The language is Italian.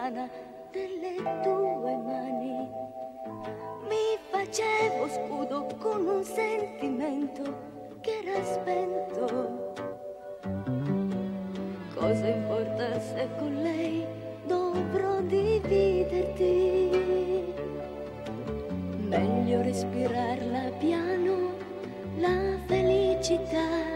lontana delle tue mani. Mi facevo scudo con un sentimento che era spento. Cosa importa se con lei dovrò dividerti? Meglio respirarla piano, la felicità.